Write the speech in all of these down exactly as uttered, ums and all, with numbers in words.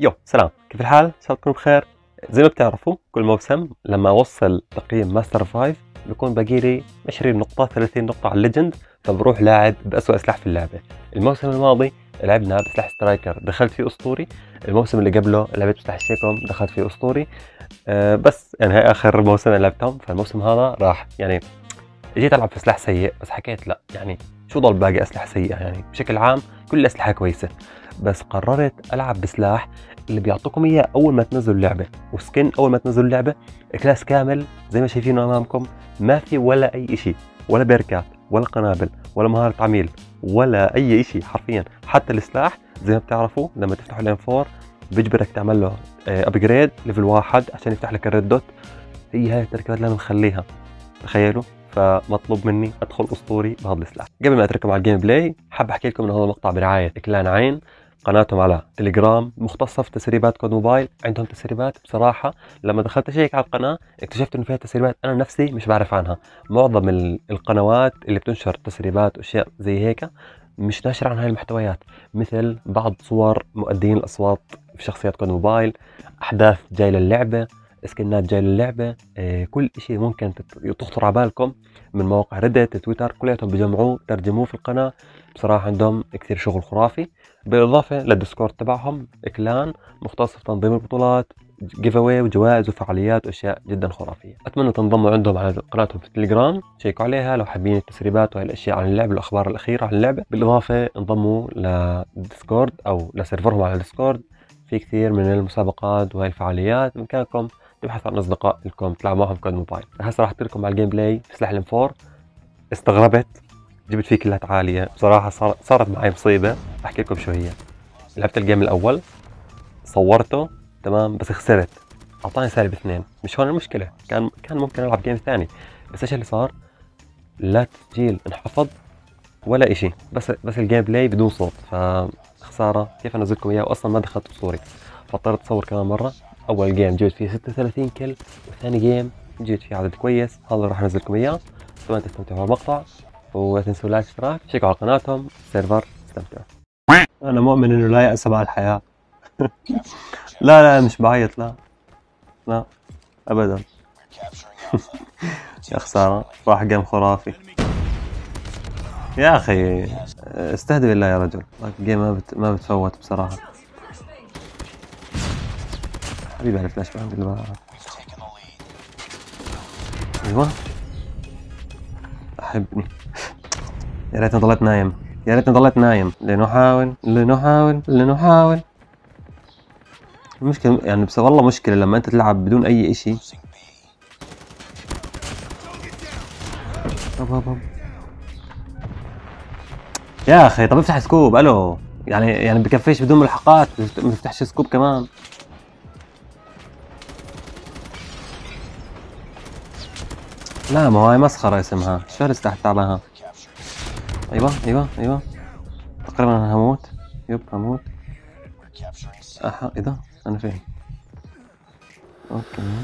يو سلام، كيف الحال؟ ان شاء الله تكونوا بخير. زي ما بتعرفوا كل موسم لما اوصل تقييم ماستر فايف بكون باقي لي عشرين نقطة ثلاثين نقطة على الليجند، فبروح لاعب بأسوأ سلاح في اللعبة. الموسم الماضي لعبنا بسلاح سترايكر دخلت فيه اسطوري، الموسم اللي قبله لعبت بسلاح الشيكوم دخلت فيه اسطوري. أه بس يعني هاي اخر موسم لعبتهم، فالموسم هذا راح يعني جيت العب في سلاح سيء، بس حكيت لا يعني شو ضل باقي اسلحة سيئة، يعني بشكل عام كل الاسلحة كويسة، بس قررت العب بسلاح اللي بيعطوكم اياه اول ما تنزلوا اللعبه، وسكن اول ما تنزلوا اللعبه كلاس كامل زي ما شايفينه امامكم، ما في ولا اي شيء، ولا بيركات ولا قنابل ولا مهاره عميل ولا اي شيء حرفيا. حتى السلاح زي ما بتعرفوا لما تفتحوا الام فور بيجبرك تعمل له ابجريد ليفل واحد عشان يفتح لك الريد دوت. هي هاي التركيبات اللي انا مخليها، تخيلوا. فمطلوب مني ادخل اسطوري بهذا السلاح. قبل ما اترككم على الجيم بلاي حاب احكي لكم انه هذا المقطع برعايه كلان عين، قناتهم على تليجرام مختصة في تسريبات كود موبايل. عندهم تسريبات بصراحة لما دخلت اشيك على القناة اكتشفت انه فيها تسريبات انا نفسي مش بعرف عنها. معظم القنوات اللي بتنشر تسريبات واشياء زي هيك مش ناشر عن هاي المحتويات، مثل بعض صور مؤدين الاصوات في شخصيات كود موبايل، احداث جاي للعبة، سكنات جاي للعبة، إيه كل اشي ممكن تخطر على بالكم من مواقع ريدت تويتر كلياتهم بجمعوه ترجموه في القناة. بصراحة عندهم كثير شغل خرافي، بالإضافة للديسكورد تبعهم كلان مختص في تنظيم البطولات، جيف اواي وجوائز وفعاليات واشياء جدا خرافيه. اتمنى تنضموا عندهم على قناتهم في التليجرام، شيكوا عليها لو حابين التسريبات وهي الاشياء عن اللعبه والاخبار الاخيره عن اللعبه. بالاضافه انضموا للديسكورد او لسيرفرهم على الديسكورد، في كثير من المسابقات وهي الفعاليات بامكانكم تبحثوا عن اصدقاء لكم تلعبوا معهم كود موبايل. هسه راح احكي لكم على الجيم بلاي في سلاح الام فور. استغربت جبت فيه كلات عاليه بصراحه، صارت معي مصيبه احكي لكم شو هي. لعبت الجيم الاول صورته تمام بس خسرت، اعطاني سالب اثنين. مش هون المشكله، كان كان ممكن العب جيم ثاني، بس ايش اللي صار؟ لا تسجيل انحفظ ولا اشي، بس بس الجيم بلاي بدون صوت، فخساره. كيف انزلكم اياه واصلا ما دخلت اسطوري، فاضطريت اصور كمان مره. اول جيم جبت فيه ستة وثلاثين كل، وثاني جيم جبت فيه عدد كويس. هذا راح انزلكم اياه، اتمنى تستمتعوا بالمقطع، ولا تنسوا لايك اشتراك، شيكوا على قناتهم سيرفر، استمتعوا. انا مؤمن انه لا يأس مع الحياه. لا لا مش بعيط، لا لا ابدا. يا خساره، راح جيم خرافي يا اخي. استهدي بالله يا رجل، جيم ما بت... ما بتفوت بصراحه. حبيبي على الفلاش عندي اللي ايوه احبني. يا ريتني ضليت نايم، يا ريتني ضليت نايم. لنحاول لنحاول لنحاول. المشكلة يعني بس والله مشكلة لما انت تلعب بدون اي اشي. هب هب هب. يا اخي طب افتح سكوب، الو يعني يعني بكفيش بدون ملحقات ما تفتحش سكوب كمان. لا ما هو هاي مسخرة اسمها، شو هالسلاح تعبانها. ايوه ايوه ايوه تقريبا انا هموت، يب هموت. اها ايه ده؟ انا فين؟ اوكي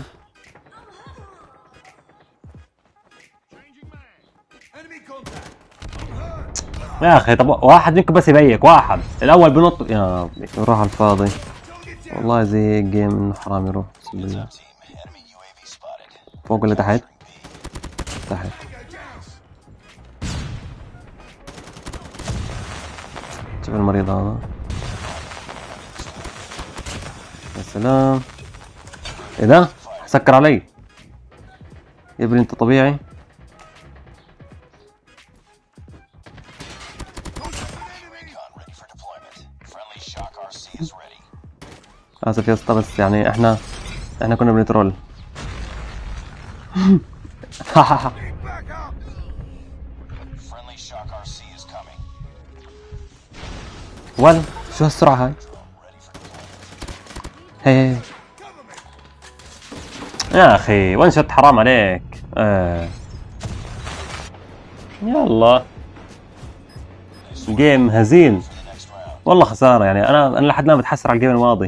يا اخي طب واحد منكم بس يبيك، واحد الاول بنط. يا راح على الفاضي والله، زي الجيم انه حرام يروح. بسم الله. فوق ولا تحت؟ تحت. شوف المريض هذا، يا سلام. ايه ده؟ سكر علي يا ابني، انت طبيعي؟ اسف يا اسطى، بس يعني احنا احنا كنا بنترول. ولا شو هالسرعة هاي؟ هي يا اخي وين شت، حرام عليك. آه. يلا جيم هزيل والله، خسارة يعني. انا انا لحد الان بتحسر على الجيم الماضي.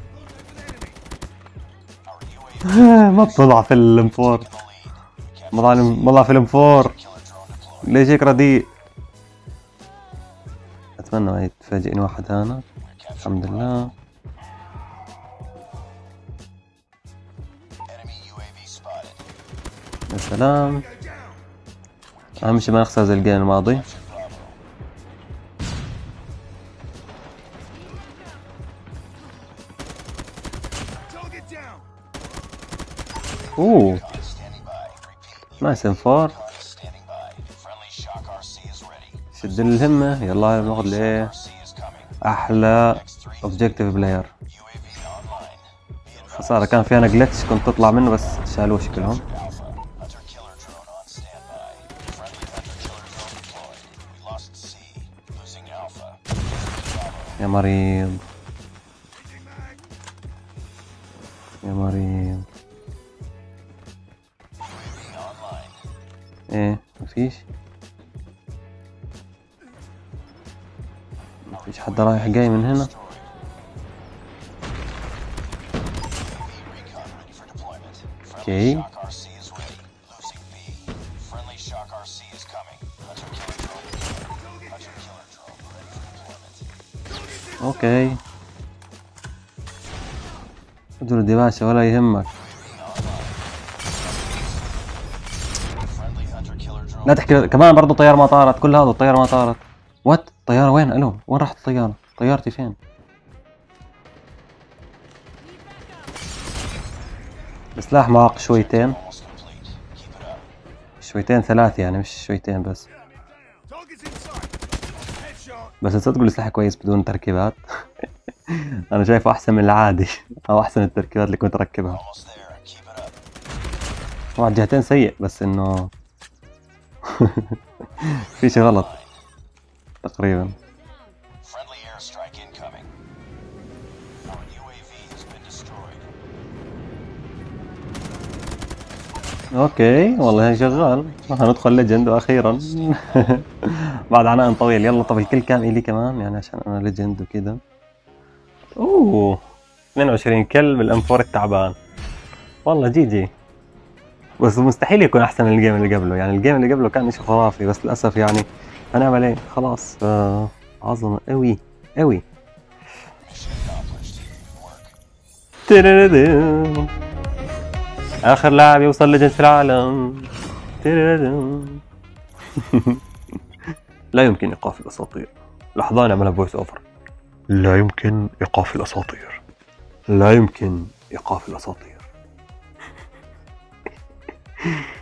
ما بطلع في الام فور، ما بطلع في الام فور، ليش هيك رديء؟ اتمنى ما يتفاجئني واحد هنا. الحمد لله. يا سلام. اهم شي ما نخسر زي الجيم الماضي. اوه نايس ام أربعة. شد الهمة. يلا بناخذ لي احلى اوبجيكتيف بلاير. خسارة كان في انا جلتش كنت تطلع منه بس شالوه شكلهم. يا مريض يا مريض. ايه مفيش مفيش حد رايح جاي من هنا. اوكي اوكي ادري دي باشا ولا يهمك. لا تحكي كمان برضو طيارة ما طارت. كل هذا الطيارة ما طارت. وات الطيارة وين؟ الو وين راحت الطيارة؟ طيارتي فين؟ سلاح معاق شويتين شويتين ثلاثة يعني مش شويتين بس. بس تصدقوا السلاح كويس بدون تركيبات. انا شايفه احسن من العادي او احسن التركيبات اللي كنت اركبها. طبعا جهتين سيء بس انه في شي غلط تقريبا. اوكي والله شغال. هندخل ليجند واخيرا بعد عناء طويل. يلا طب الكل كام الي كمان يعني عشان انا ليجند وكذا. اوه اثنين وعشرين كل بالام أربعة التعبان. والله جي جي. بس مستحيل يكون احسن من الجيم اللي قبله. يعني الجيم اللي قبله كان اشي خرافي بس للاسف يعني هنعمل ايه خلاص. آه عظمة اوي اوي. اخر لاعب يوصل ليجند في العالم. لا يمكن ايقاف الاساطير. لحظة نعملها فويس اوفر. لا يمكن ايقاف الاساطير. لا يمكن ايقاف الاساطير.